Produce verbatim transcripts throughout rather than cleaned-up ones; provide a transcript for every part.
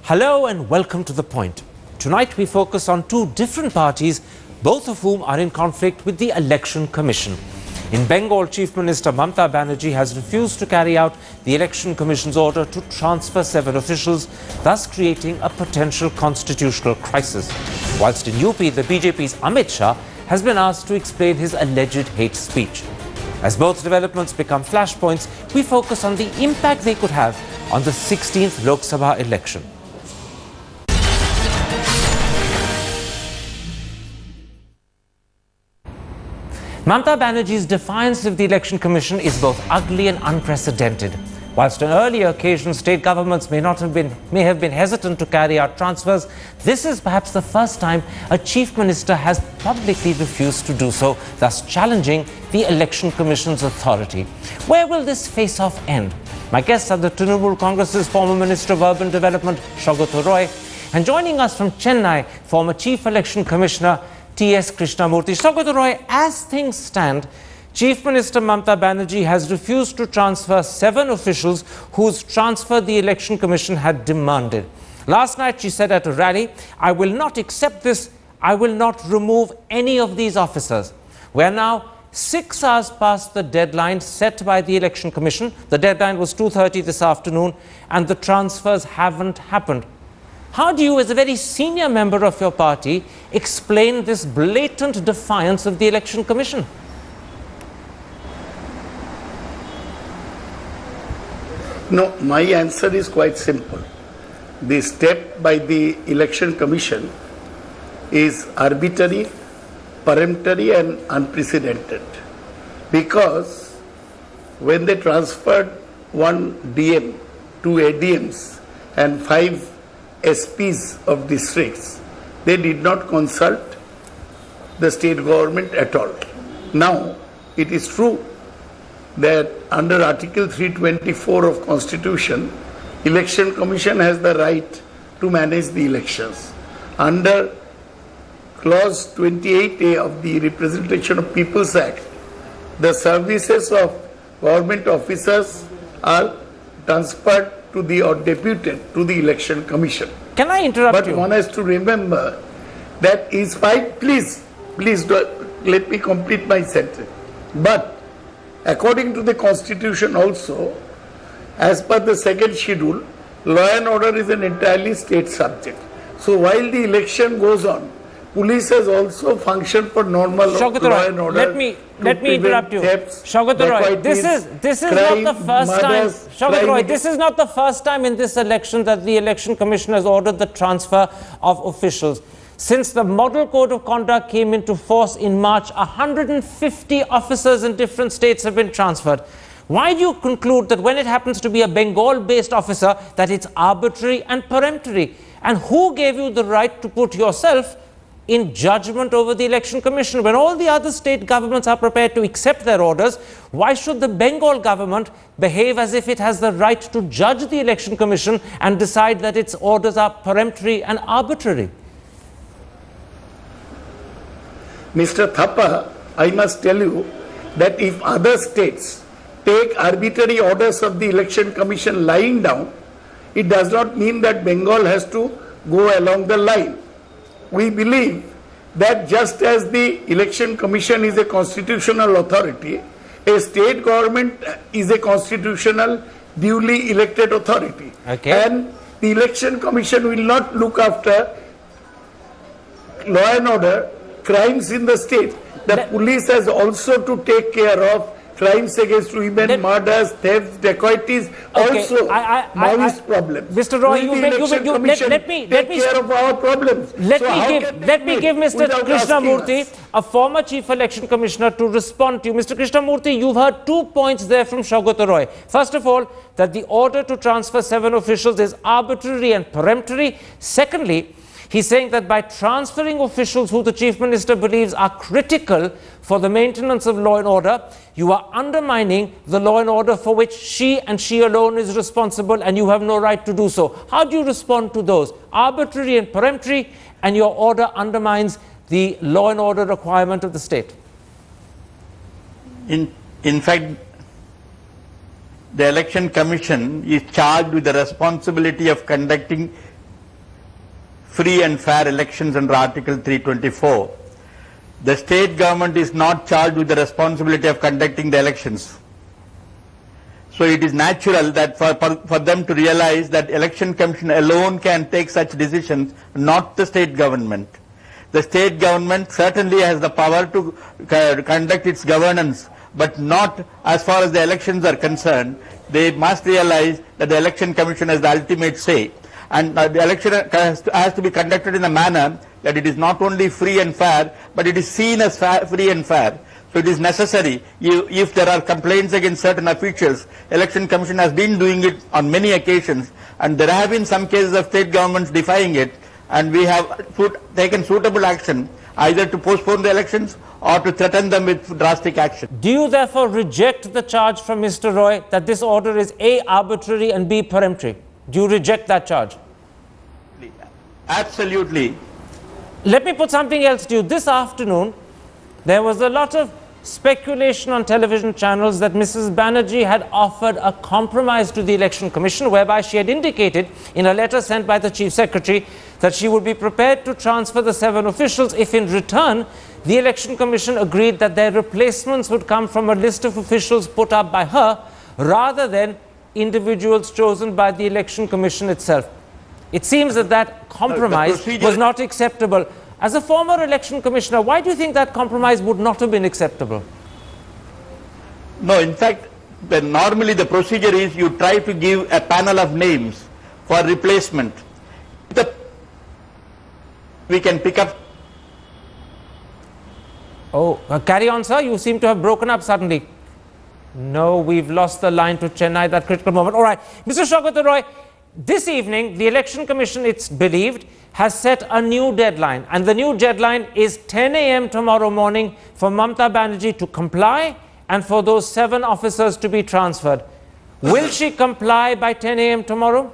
Hello and welcome to The Point. Tonight we focus on two different parties, both of whom are in conflict with the Election Commission. In Bengal, Chief Minister Mamata Banerjee has refused to carry out the Election Commission's order to transfer seven officials, thus creating a potential constitutional crisis. Whilst in U P, the B J P's Amit Shah has been asked to explain his alleged hate speech. As both developments become flashpoints, we focus on the impact they could have on the sixteenth Lok Sabha election. Mamata Banerjee's defiance of the Election Commission is both ugly and unprecedented. Whilst on earlier occasions state governments may not have been may have been hesitant to carry out transfers, this is perhaps the first time a chief minister has publicly refused to do so, thus challenging the Election Commission's authority. Where will this face-off end? My guests are the Trinamool Congress's former Minister of Urban Development, Saugata Roy, and joining us from Chennai, former Chief Election Commissioner T S Krishnamurthy. Saugata Roy, as things stand, Chief Minister Mamata Banerjee has refused to transfer seven officials whose transfer the Election Commission had demanded. Last night she said at a rally, "I will not accept this. I will not remove any of these officers." We are now six hours past the deadline set by the Election Commission. The deadline was two thirty this afternoon and the transfers haven't happened. How do you, as a very senior member of your party, explain this blatant defiance of the Election Commission? No, my answer is quite simple. The step by the Election Commission is arbitrary, peremptory and unprecedented. Because when they transferred one D M, two A D Ms and five S Ps of districts, they did not consult the state government at all. Now, it is true that under Article three twenty-four of Constitution, Election Commission has the right to manage the elections. Under Clause twenty-eight A of the Representation of People's Act, the services of government officers are transferred to the or deputed to the Election Commission. Can I interrupt but you? But one has to remember that is fine. Please, please do, let me complete my sentence. But according to the Constitution also, as per the second schedule, law and order is an entirely state subject. So while the election goes on, police has also functioned for normal Saugata law Roy, and order. Let me let me interrupt you. Saugata Roy, this is this is crime, not the first murders, time. Saugata Roy, this is not the first time in this election that the Election Commission has ordered the transfer of officials. Since the Model Code of Conduct came into force in March, one hundred fifty officers in different states have been transferred. Why do you conclude that when it happens to be a Bengal-based officer, that it's arbitrary and peremptory? And who gave you the right to put yourself in judgment over the Election Commission? When all the other state governments are prepared to accept their orders, why should the Bengal government behave as if it has the right to judge the Election Commission and decide that its orders are peremptory and arbitrary? Mister Thapar, I must tell you that if other states take arbitrary orders of the Election Commission lying down, it does not mean that Bengal has to go along the line. We believe that just as the Election Commission is a constitutional authority, a state government is a constitutional duly elected authority. Okay. And the Election Commission will not look after law and order, crimes in the state. The Let police has also to take care of crimes against women, Let murders, thefts, dacoities, okay. also I, I, Maoist I, problems. Mister Roy, Will you the make, you Election make, you, let, Commission let me, take let me, care of our problems. Let So me how give, can let they me do give it Mister without Krishnamurthy, asking us? a former Chief Election Commissioner, to respond to you. Mister Krishnamurthy, you've heard two points there from Saugata Roy. First of all, that the order to transfer seven officials is arbitrary and peremptory. Secondly, he's saying that by transferring officials who the Chief Minister believes are critical for the maintenance of law and order, you are undermining the law and order for which she and she alone is responsible, and you have no right to do so. How do you respond to those? Arbitrary and peremptory, and your order undermines the law and order requirement of the state. In, in fact, the Election Commission is charged with the responsibility of conducting free and fair elections under Article three twenty-four. The state government is not charged with the responsibility of conducting the elections. So it is natural that for, for, for them to realize that Election Commission alone can take such decisions, not the state government. The state government certainly has the power to uh, conduct its governance, but not as far as the elections are concerned. They must realize that the Election Commission has the ultimate say. And uh, the election has to, has to be conducted in a manner that it is not only free and fair, but it is seen as fair, free and fair. So it is necessary, you, if there are complaints against certain officials, Election Commission has been doing it on many occasions, and there have been some cases of state governments defying it, and we have put, taken suitable action either to postpone the elections or to threaten them with drastic action. Do you therefore reject the charge from Mister Roy that this order is A, arbitrary, and B, peremptory? Do you reject that charge? Absolutely. Let me put something else to you. This afternoon, there was a lot of speculation on television channels that Missus Banerjee had offered a compromise to the Election Commission, whereby she had indicated in a letter sent by the Chief Secretary that she would be prepared to transfer the seven officials if in return the Election Commission agreed that their replacements would come from a list of officials put up by her rather than individuals chosen by the Election Commission itself. It seems that that compromise was not acceptable. As a former election commissioner, why do you think that compromise would not have been acceptable? No, in fact, the, normally the procedure is you try to give a panel of names for replacement. The, we can pick up. Oh, uh, carry on, sir. You seem to have broken up suddenly. No, we've lost the line to Chennai at that critical moment. All right, Mister Saugata Roy, this evening, the Election Commission, it's believed, has set a new deadline. And the new deadline is ten A M tomorrow morning for Mamata Banerjee to comply and for those seven officers to be transferred. Will she comply by ten A M tomorrow?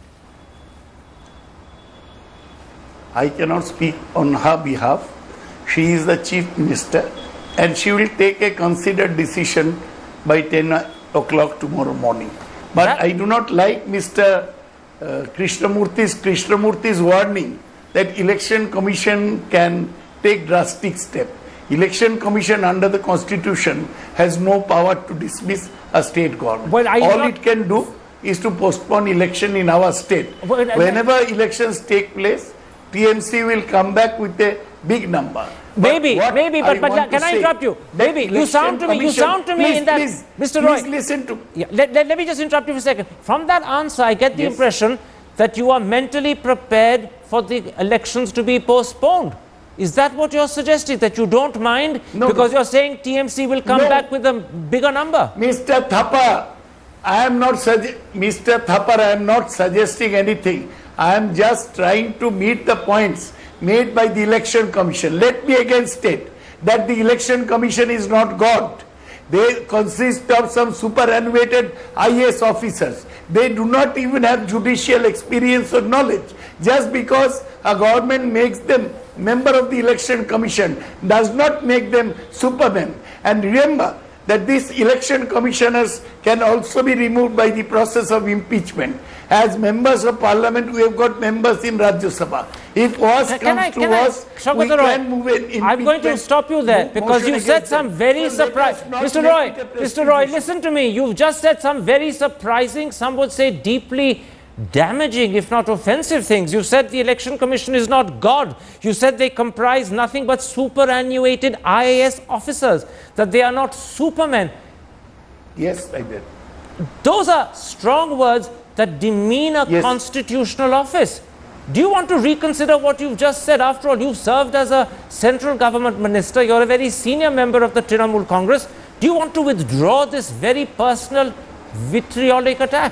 I cannot speak on her behalf. She is the Chief Minister and she will take a considered decision by ten o'clock tomorrow morning. But that I do not like Mister Uh, Krishnamurthy's, Krishnamurthy's warning that Election Commission can take drastic step. Election Commission under the Constitution has no power to dismiss a state government. Well, all it can do is to postpone election in our state. Well, Whenever elections take place, T M C will come back with a big number. Maybe, maybe, but, but can I interrupt you? Maybe, you sound to me, you sound to me please, in that, please, Mister Roy. Please listen to. Yeah, let, let, let me just interrupt you for a second. From that answer, I get the yes. impression that you are mentally prepared for the elections to be postponed. Is that what you're suggesting? That you don't mind no, because no. you're saying T M C will come no. back with a bigger number? Mister Thapar, I am not Mister Thapar, I am not suggesting anything. I am just trying to meet the points made by the Election Commission. Let me again state that the Election Commission is not God. They consist of some superannuated I A S officers. They do not even have judicial experience or knowledge. Just because a government makes them member of the Election Commission does not make them supermen. And remember that these election commissioners can also be removed by the process of impeachment. As members of parliament, we have got members in Rajya Sabha. If worse comes can I, to can worse, I, we Roy, can move in impeachment. I'm going to stop you there because you said some very surprising... Mister Roy, Mister Roy, listen to me. You've just said some very surprising, some would say deeply damaging, if not offensive things. You said the Election Commission is not God. You said they comprise nothing but superannuated I A S officers, that they are not supermen. Yes, I did. Those are strong words that demean a yes. constitutional office. Do you want to reconsider what you've just said? After all, you've served as a central government minister. You're a very senior member of the Trinamool Congress. Do you want to withdraw this very personal, vitriolic attack?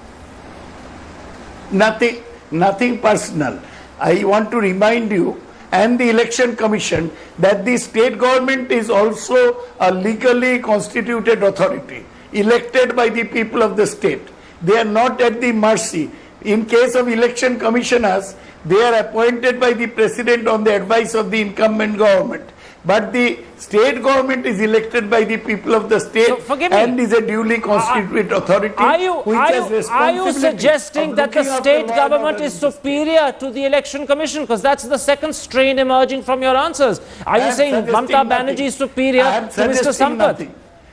Nothing, nothing personal. I want to remind you and the Election Commission that the state government is also a legally constituted authority, elected by the people of the state. They are not at the mercy. In case of election commissioners, they are appointed by the president on the advice of the incumbent government. But the state government is elected by the people of the state so, and is a duly constituted uh, authority. Are you, which are has you, are you suggesting that the state government is superior to the election commission? Because that's the second strain emerging from your answers. Are you saying Mamata Banerjee is superior to Mister Sampath?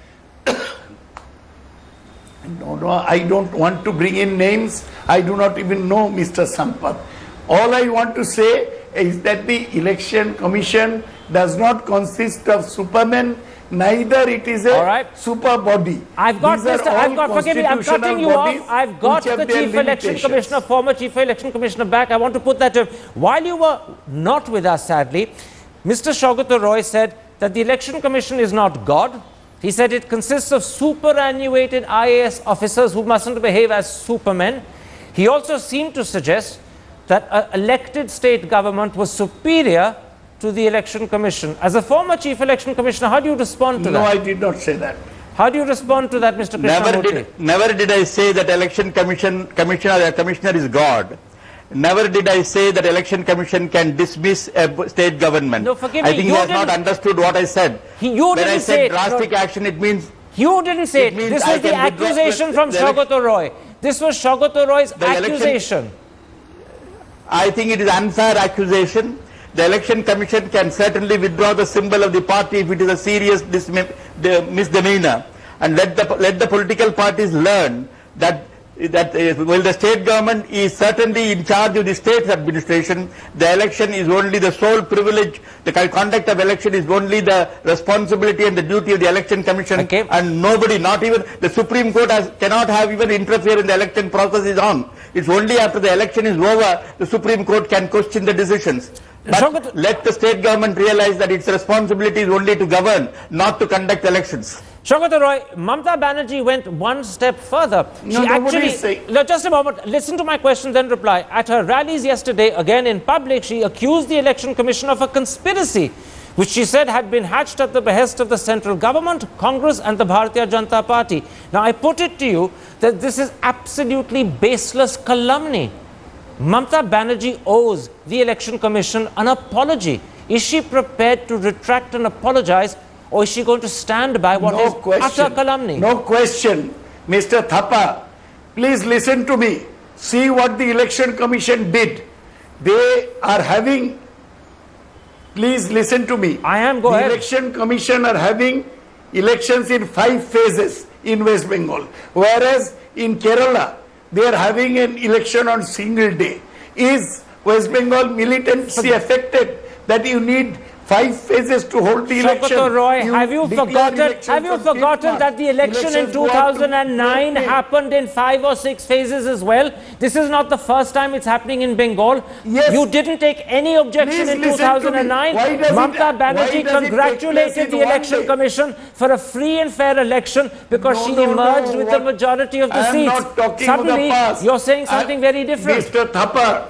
No, no, I don't want to bring in names. I do not even know Mister Sampath. All I want to say is that the election commission does not consist of supermen, neither it is a right. super body. I've got, Mister I've got, forgive me, I'm cutting you off. I've got the Chief Election Commissioner, former Chief Election Commissioner back. I want to put that to him. While you were not with us, sadly, Mister Saugata Roy said that the Election Commission is not God. He said it consists of superannuated I A S officers who mustn't behave as supermen. He also seemed to suggest that an elected state government was superior to the Election Commission. As a former Chief Election Commissioner, how do you respond to no, that? No, I did not say that. How do you respond to that, Mister Never Krishnamurthy? did, never did I say that Election Commission Commissioner, a Commissioner is God. Never did I say that Election Commission can dismiss a state government. No, forgive I me, think you he has didn't, not understood what I said. He, you when didn't I say said drastic no, action, it means... You didn't say it. it This I was the accusation from Saugata Roy. This was Saugata Roy's accusation. I think it is unfair accusation. The Election Commission can certainly withdraw the symbol of the party if it is a serious misdemeanor, and let the let the political parties learn that that uh, while the state government is certainly in charge of the state administration, the election is only the sole privilege. The conduct of election is only the responsibility and the duty of the Election Commission, okay. and nobody, not even the Supreme Court, has, cannot have even interfere in the election process is on. It's only after the election is over the Supreme Court can question the decisions. But let the state government realize that its responsibility is only to govern, not to conduct elections. Saugata Roy, Mamata Banerjee went one step further. No, she actually, saying. just a moment, listen to my question, then reply. At her rallies yesterday, again in public, she accused the Election Commission of a conspiracy, which she said had been hatched at the behest of the central government, Congress and the Bharatiya Janata Party. Now, I put it to you that this is absolutely baseless calumny. Mamata Banerjee owes the Election Commission an apology. Is she prepared to retract and apologize, or is she going to stand by what no is question. utter calumny? No question. Mister Thapar, please listen to me. See what the Election Commission did. They are having, please listen to me. I am, go the ahead. Election Commission are having elections in five phases in West Bengal, whereas in Kerala, they are having an election on single day. Is West Bengal militancy affected that you need five phases to hold the election? Saugata Roy, you have you forgotten, have you forgotten that the election Elections in two thousand nine happened in five or six phases as well? This is not the first time it's happening in Bengal. Yes. You didn't take any objection Please in two thousand nine. it, Mamata Banerjee congratulated the Election Commission for a free and fair election because no, she no, emerged no, with what? the majority of the I am seats. not talking Suddenly, of the past. you're saying something I, very different. Mister Thapar.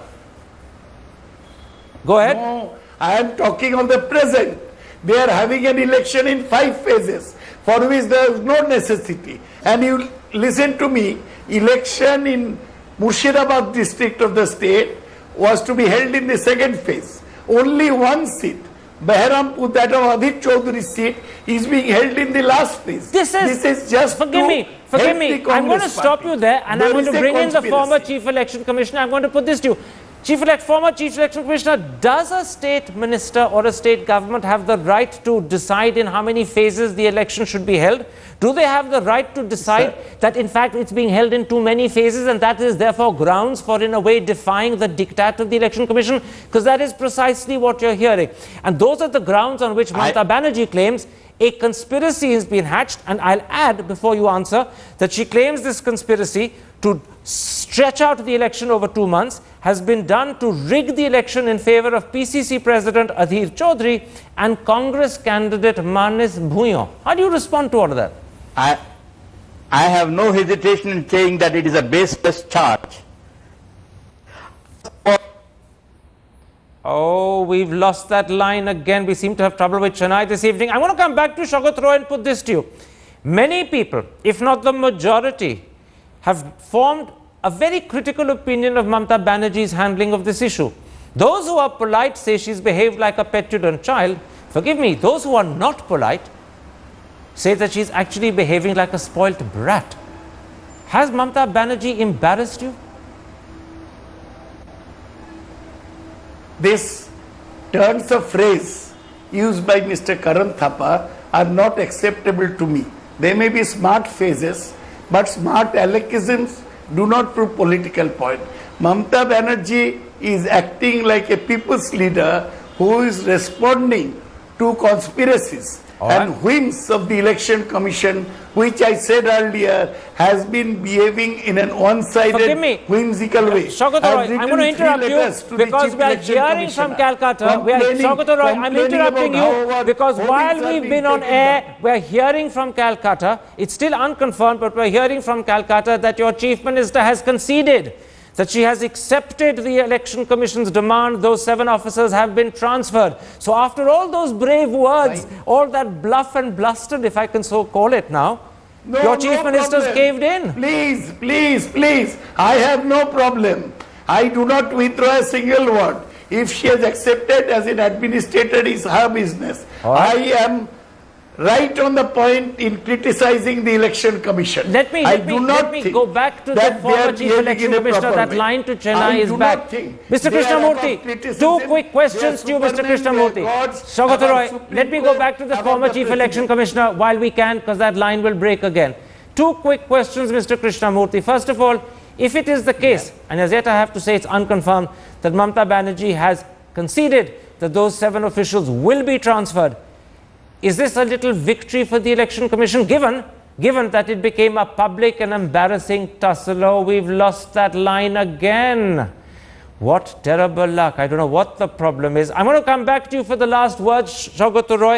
Go ahead. No, I am talking of the present. They are having an election in five phases for which there is no necessity. And you listen to me, election in Murshidabad district of the state was to be held in the second phase. Only one seat, Behrampur, that of Adit Chaudhury's seat, is being held in the last phase. This is, this is just forgive me, forgive me, I'm going to stop party. you there and there I'm going to bring in the former Chief Election Commissioner. I'm going to put this to you. Chief Elect, former Chief Election Commissioner, does a state minister or a state government have the right to decide in how many phases the election should be held? Do they have the right to decide Sir. that in fact it's being held in too many phases and that is therefore grounds for in a way defying the diktat of the Election Commission? Because that is precisely what you're hearing. And those are the grounds on which Mamata Banerjee claims a conspiracy has been hatched. And I'll add before you answer that she claims this conspiracy to stretch out the election over two months has been done to rig the election in favor of P C C President Adhir Chaudhry and Congress candidate Manis Bhuiyan. How do you respond to all of that? I, I have no hesitation in saying that it is a baseless charge. Oh, we've lost that line again. We seem to have trouble with Chennai this evening. I want to come back to Saugata Roy and put this to you. Many people, if not the majority, have formed a very critical opinion of Mamata Banerjee's handling of this issue. Those who are polite say she's behaved like a petulant child. Forgive me, those who are not polite say that she's actually behaving like a spoilt brat. Has Mamata Banerjee embarrassed you? This turns of phrase used by Mister Karan Thapar are not acceptable to me. They may be smart phrases, but smart alogisms do not prove political point. Mamata Banerjee is acting like a people's leader who is responding to conspiracies All and right. whims of the Election Commission, which I said earlier has been behaving in an one-sided, Forgive me. whimsical way. Saugata Roy, I've I'm written going to three interrupt letters you to the because Chief we are Election hearing from Commissioner, Calcutta. We are, complaining- Saugata Roy, I'm complaining interrupting about you how because our while votings are we've being been on taken air, down. we are hearing from Calcutta. It's still unconfirmed, but we're hearing from Calcutta that your Chief Minister has conceded that she has accepted the Election Commission's demand. Those seven officers have been transferred. So after all those brave words, Right. all that bluff and bluster, if I can so call it now, No, your Chief no Minister's problem. caved in. Please, please, please. I have no problem. I do not withdraw a single word. If she has accepted as an administrator, is her business. All right. I am right on the point in criticizing the Election Commission. Let me, I let do me, not let me think go back to the that they former are Chief behaving Election in a Commissioner. proper That way. line to I Chennai is do back. not think Mister they are Krishnamurthy, above criticism. two quick They are questions to you, Mister supermen, they are Krishnamurthy. gods, Saugata above Roy, Supreme let me go Court, back to the above former the Chief President. Election Commissioner while we can, because that line will break again. Two quick questions, Mister Krishnamurthy. First of all, if it is the case, and as yet I have to say it's unconfirmed, that Mamata Banerjee has conceded that those seven officials will be transferred, is this a little victory for the Election Commission, given, given that it became a public and embarrassing tussle? Oh, we've lost that line again. What terrible luck. I don't know what the problem is. I'm going to come back to you for the last word, Saugata Roy.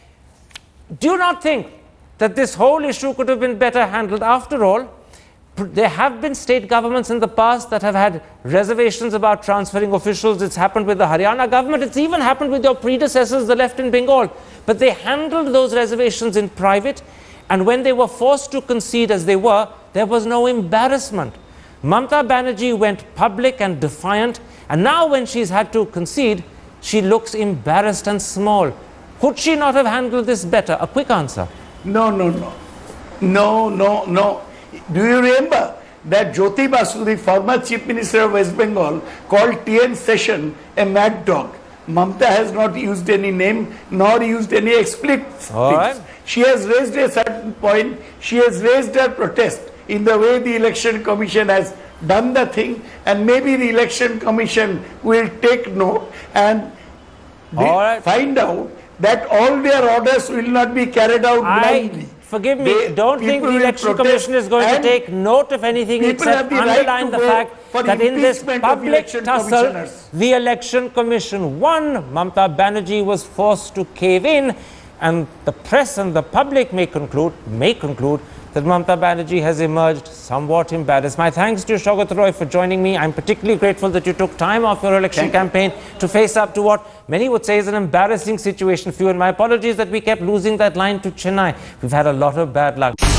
Do you not think that this whole issue could have been better handled? After all, there have been state governments in the past that have had reservations about transferring officials. It's happened with the Haryana government. It's even happened with your predecessors, the left in Bengal. But they handled those reservations in private. And when they were forced to concede as they were, there was no embarrassment. Mamata Banerjee went public and defiant. And now when she's had to concede, she looks embarrassed and small. Could she not have handled this better? A quick answer. No, no, no. No, no, no. Do you remember that Jyoti Basu, the former Chief Minister of West Bengal, called T M Session a mad dog? Mamata has not used any name nor used any explicit All things. right. She has raised a certain point. She has raised her protest in the way the Election Commission has done the thing, and maybe the Election Commission will take note and they All right. find out that all their orders will not be carried out blindly. I, forgive me, They- don't think people the will Election protest, Commission is going to and take note of anything people except have the right underline to the vote fact for that in this impeachment of public election tussle, commissioners. the Election Commission won. Mamata Banerjee was forced to cave in, and the press and the public may conclude, may conclude that Mamata Banerjee has emerged somewhat embarrassed. My thanks to you, Saugata Roy, for joining me. I'm particularly grateful that you took time off your election Thank campaign to face up to what many would say is an embarrassing situation for you. And my apologies that we kept losing that line to Chennai. We've had a lot of bad luck.